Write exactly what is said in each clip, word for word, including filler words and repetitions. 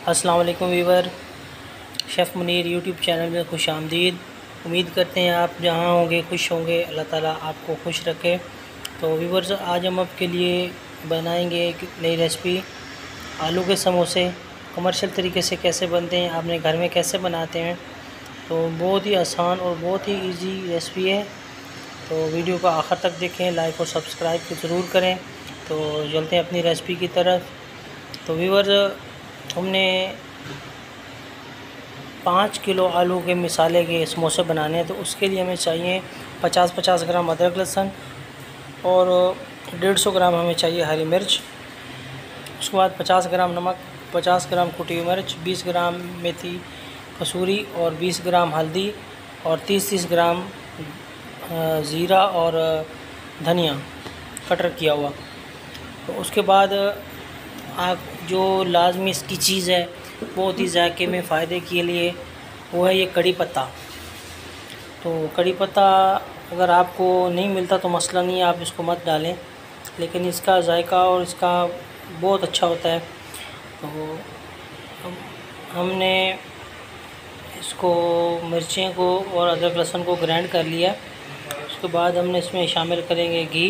अस्सलाम वालेकुम viewer, chef Munir YouTube channel में खुश आमदीद। उम्मीद करते हैं आप जहाँ होंगे खुश होंगे, अल्लाह ताला आपको खुश रखे। तो वीवर्स, आज हम आपके लिए बनाएंगे एक नई रेसिपी, आलू के समोसे। कमर्शियल तरीके से कैसे बनते हैं, आपने घर में कैसे बनाते हैं। तो बहुत ही आसान और बहुत ही इजी रेसिपी है। तो वीडियो को आखिर तक देखें, लाइक और सब्सक्राइब ज़रूर करें। तो चलते हैं अपनी रेसिपी की तरफ। तो वीवर्स, हमने पाँच किलो आलू के मिसाले के समोसे बनाने हैं। तो उसके लिए हमें चाहिए पचास पचास ग्राम अदरक लहसुन और डेढ़ सौ ग्राम हमें चाहिए हरी मिर्च। उसके बाद पचास ग्राम नमक, पचास ग्राम कुटी हुई मिर्च, बीस ग्राम मेथी कसूरी और बीस ग्राम हल्दी और तीस तीस ग्राम ज़ीरा और धनिया कटर किया हुआ। तो उसके बाद आप जो लाजमी इसकी चीज़ है बहुत ही जायके में फ़ायदे के लिए, वो है ये कड़ी पत्ता। तो कड़ी पत्ता अगर आपको नहीं मिलता तो मसला नहीं है, आप इसको मत डालें, लेकिन इसका जायका और इसका बहुत अच्छा होता है। तो हम हमने इसको मिर्चें को और अदरक लहसुन को ग्राइंड कर लिया। उसके बाद हमने इसमें शामिल करेंगे घी।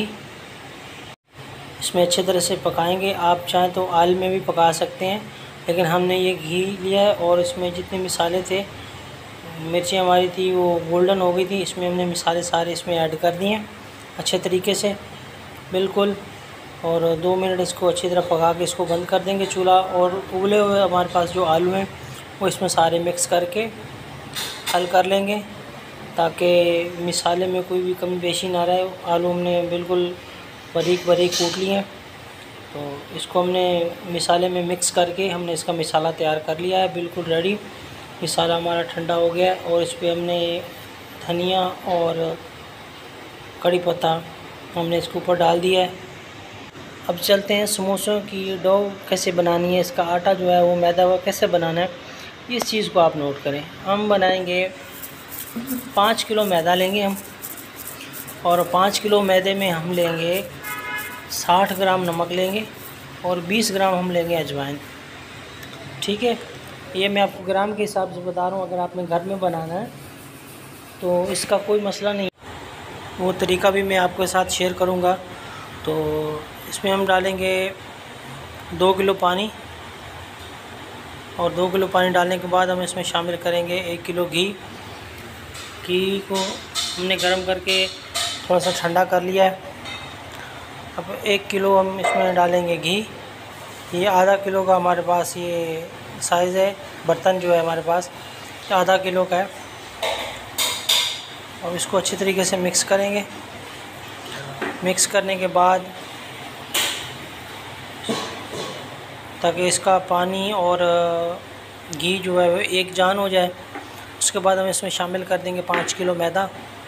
इसमें अच्छे तरह से पकाएंगे। आप चाहें तो ऑयल में भी पका सकते हैं, लेकिन हमने ये घी लिया है और इसमें जितने मिसाले थे, मिर्ची हमारी थी वो गोल्डन हो गई थी, इसमें हमने मिसाले सारे इसमें ऐड कर दिए अच्छे तरीके से बिल्कुल। और दो मिनट इसको अच्छी तरह पका के इसको बंद कर देंगे चूल्हा। और उबले हुए हमारे पास जो आलू हैं वो इसमें सारे मिक्स करके हल कर लेंगे, ताकि मिसाले में कोई भी कमी पेशी ना रहे। आलू हमने बिल्कुल बारीक बारीक कूट लिए हैं। तो इसको हमने मिसाले में मिक्स करके हमने इसका मिसाला तैयार कर लिया है, बिल्कुल रेडी। मिसाला हमारा ठंडा हो गया और इस पर हमने धनिया और कड़ी पत्ता हमने इसके ऊपर डाल दिया है। अब चलते हैं समोसों की डो कैसे बनानी है, इसका आटा जो है वो मैदा वो कैसे बनाना है, इस चीज़ को आप नोट करें। हम बनाएंगे पाँच किलो मैदा लेंगे हम, और पाँच किलो मैदे में हम लेंगे साठ ग्राम नमक लेंगे और बीस ग्राम हम लेंगे अजवाइन। ठीक है, ये मैं आपको ग्राम के हिसाब से बता रहा हूँ। अगर आपने घर में बनाना है तो इसका कोई मसला नहीं, वो तरीका भी मैं आपके साथ शेयर करूँगा। तो इसमें हम डालेंगे दो किलो पानी, और दो किलो पानी डालने के बाद हम इसमें शामिल करेंगे एक किलो घी। घी को हमने गर्म करके थोड़ा सा ठंडा कर लिया है। अब एक किलो हम इसमें डालेंगे घी। ये आधा किलो का हमारे पास ये साइज़ है, बर्तन जो है हमारे पास आधा किलो का है। और इसको अच्छी तरीके से मिक्स करेंगे। मिक्स करने के बाद ताकि इसका पानी और घी जो है वो एक जान हो जाए। उसके बाद हम इसमें शामिल कर देंगे पाँच किलो मैदा।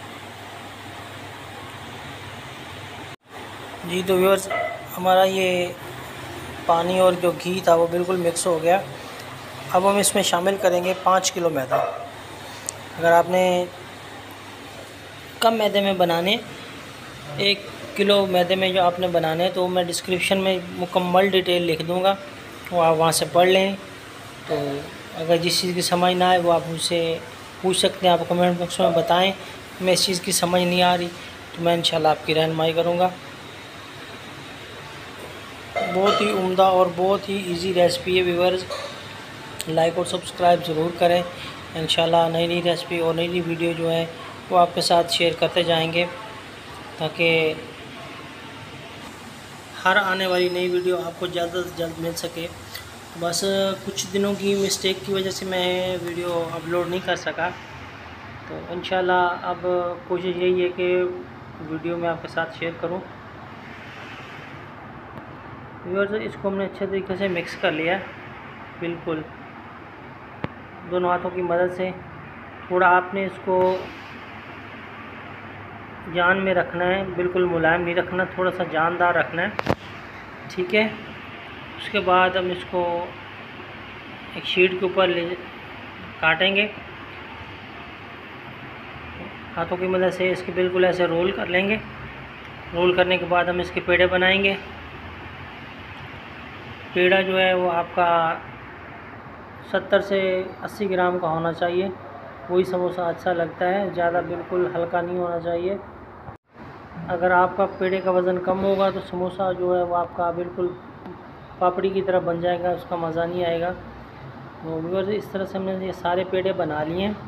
जी तो व्यूअर्स, हमारा ये पानी और जो घी था वो बिल्कुल मिक्स हो गया। अब हम इसमें शामिल करेंगे पाँच किलो मैदा। अगर आपने कम मैदे में बनाने, एक किलो मैदे में जो आपने बनाने, तो मैं डिस्क्रिप्शन में मुकम्मल डिटेल लिख दूँगा, वो आप वहाँ से पढ़ लें। तो अगर जिस चीज़ की समझ ना आए वो आप मुझसे पूछ सकते हैं, आप कमेंट बॉक्स में बताएं मैं इस चीज़ की समझ नहीं आ रही, तो मैं इंशाल्लाह आपकी रहनुमाई करूँगा। बहुत ही उम्दा और बहुत ही इजी रेसिपी है व्यूअर्स, लाइक और सब्सक्राइब ज़रूर करें। इंशाल्लाह नई नई रेसिपी और नई नई वीडियो जो है वो आपके साथ शेयर करते जाएंगे, ताकि हर आने वाली नई वीडियो आपको जल्द से जल्द मिल सके। बस कुछ दिनों की मिस्टेक की वजह से मैं वीडियो अपलोड नहीं कर सका। तो इंशाल्लाह अब कोशिश यही है कि वीडियो मैं आपके साथ शेयर करूं। व्यूअर्स, इसको हमने अच्छे तरीके से मिक्स कर लिया बिल्कुल दोनों हाथों की मदद से। थोड़ा आपने इसको जान में रखना है, बिल्कुल मुलायम नहीं रखना, थोड़ा सा जानदार रखना है। ठीक है, उसके बाद हम इसको एक शीट के ऊपर ले काटेंगे हाथों की मदद से। इसके बिल्कुल ऐसे रोल कर लेंगे। रोल करने के बाद हम इसके पेड़े बनाएंगे। पेड़ा जो है वो आपका सत्तर से अस्सी ग्राम का होना चाहिए, वही समोसा अच्छा लगता है। ज़्यादा बिल्कुल हल्का नहीं होना चाहिए। अगर आपका पेड़े का वज़न कम होगा तो समोसा जो है वो आपका बिल्कुल पापड़ी की तरह बन जाएगा, उसका मज़ा नहीं आएगा। तो व्यूअर्स, इस तरह से हमने ये सारे पेड़े बना लिए हैं।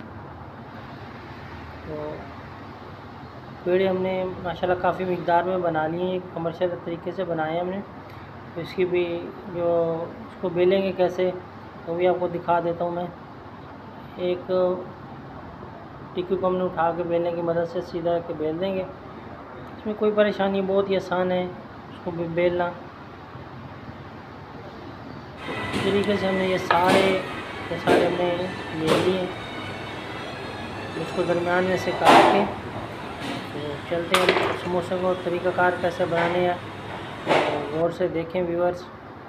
तो पेड़े हमने माशाल्लाह काफ़ी मिक़दार में बना लिए हैं, कमर्शियल तरीके से बनाए हैं हमने। तो इसकी भी जो इसको बेलेंगे कैसे वो भी आपको दिखा देता हूँ मैं। एक टिक्की को हमने उठा के बेलने की मदद से सीधा के बेल देंगे, इसमें कोई परेशानी, बहुत ही आसान है उसको बेलना। इस तरीके से हमने ये सारे ये सारे हमने बेल लिए। इसको दरमियान में से काट के तो चलते हैं समोसे को तरीक़ाकार कैसे बनाने हैं, तो गौर से देखें व्यूअर्स।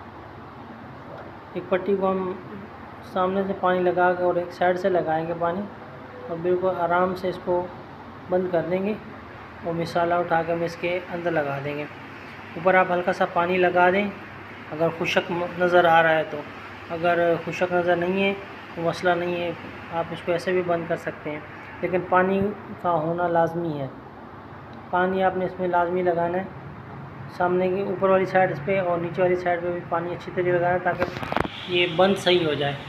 एक पट्टी को हम सामने से पानी लगा के और एक साइड से लगाएंगे पानी, और बिल्कुल आराम से इसको बंद कर देंगे और मसाला उठा के हम इसके अंदर लगा देंगे। ऊपर आप हल्का सा पानी लगा दें अगर खुशक नज़र आ रहा है तो। अगर खुशक नज़र नहीं है तो मसला नहीं है, आप इसको ऐसे भी बंद कर सकते हैं, लेकिन पानी का होना लाजमी है। पानी आपने इसमें लाजमी लगाना है, सामने की ऊपर वाली साइड इस पर और नीचे वाली साइड पे भी पानी अच्छी तरीके लगाना है ताकि ये बंद सही हो जाए।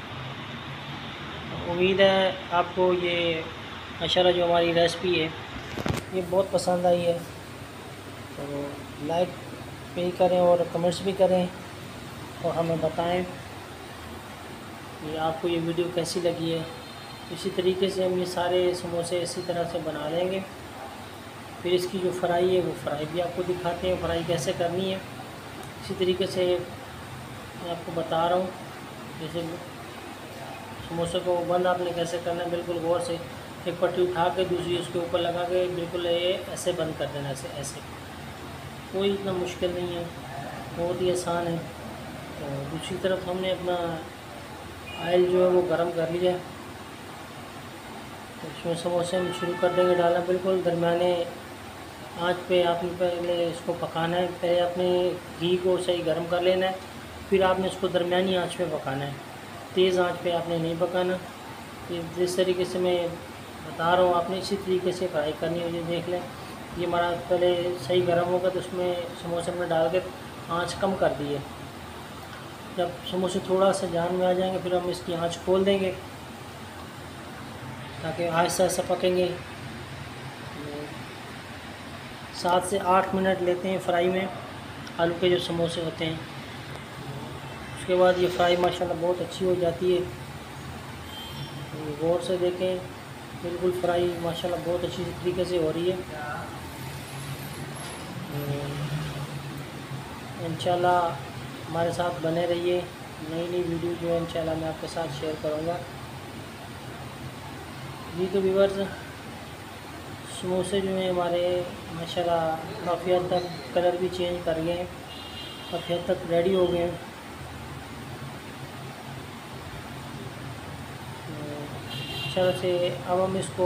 उम्मीद है आपको ये माशाल्लाह जो हमारी रेसिपी है ये बहुत पसंद आई है। तो लाइक भी करें और कमेंट्स भी करें और हमें बताएं कि आपको ये वीडियो कैसी लगी है। इसी तरीके से हम ये सारे समोसे इसी तरह से बना लेंगे। फिर इसकी जो फ्राई है वो फ्राई भी आपको दिखाते हैं, फ्राई कैसे करनी है। इसी तरीके से मैं आपको बता रहा हूँ, जैसे समोसे को बंद आपने कैसे करना है, बिल्कुल गौर से एक पट्टी उठा के दूसरी उसके ऊपर लगा के बिल्कुल ये ऐसे बंद कर देना, ऐसे ऐसे। कोई इतना मुश्किल नहीं है, बहुत ही आसान है। तो दूसरी तरफ हमने अपना ऑयल जो है वो गर्म कर लिया, तो इसमें समोसे हम शुरू कर देंगे डालना। बिल्कुल दरमियाने आंच पे आपने पहले इसको पकाना है। पहले आपने घी को सही गर्म कर लेना है, फिर आपने इसको दरमियानी आंच पे पकाना है, तेज़ आंच पे आपने नहीं पकाना। जिस तरीके से मैं बता रहा हूँ आपने इसी तरीके से फ्राई करनी है। ये देख लें, ये हमारा पहले सही गर्म होगा तो उसमें समोसे में डाल के आँच कम कर दी है। जब समोसे थोड़ा सा जान में आ जाएंगे फिर हम इसकी आँच खोल देंगे ताकि आहिस्ता आहिस्ता पकेंगे। सात से आठ मिनट लेते हैं फ्राई में आलू के जो समोसे होते हैं। उसके बाद ये फ्राई माशाल्लाह बहुत अच्छी हो जाती है। गौर से देखें, बिल्कुल फ्राई माशाल्लाह बहुत अच्छी तरीके से हो रही है। इंशाल्लाह हमारे साथ बने रहिए, नई नई वीडियो जो है इंशाल्लाह मैं आपके साथ शेयर करूँगा। जी तो व्यूअर्स, समोसे जो हैं हमारे माशाल्लाह काफ़ी हद तक कलर भी चेंज कर गए हैं, काफ़ी हद तक रेडी हो गए हैं। इस तरह से अब हम इसको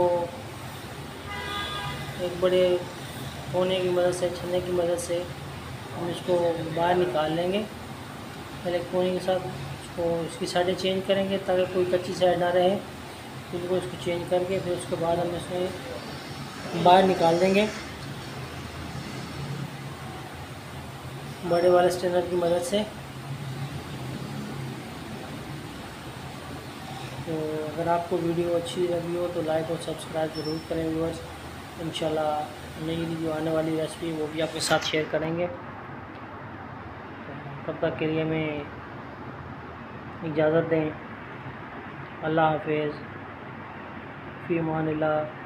एक बड़े कोने की मदद से, छन्ने की मदद से हम इसको बाहर निकाल लेंगे। पहले कोने के साथ इसको इसकी साइडें चेंज करेंगे ताकि कोई कच्ची साइड ना रहे। फिर इसको इसको चेंज करके फिर उसके बाद हम इसमें बाहर निकाल देंगे बड़े वाले स्ट्रेनर की मदद से। तो अगर आपको वीडियो अच्छी लगी हो तो लाइक और सब्सक्राइब ज़रूर करें व्यूअर्स। इंशाल्लाह नई जो आने वाली रेसिपी वो भी आपके साथ शेयर करेंगे। तो तब तक के लिए हमें इजाज़त दें। अल्लाह हाफ़िज़, फ़ी अमानिल्लाह।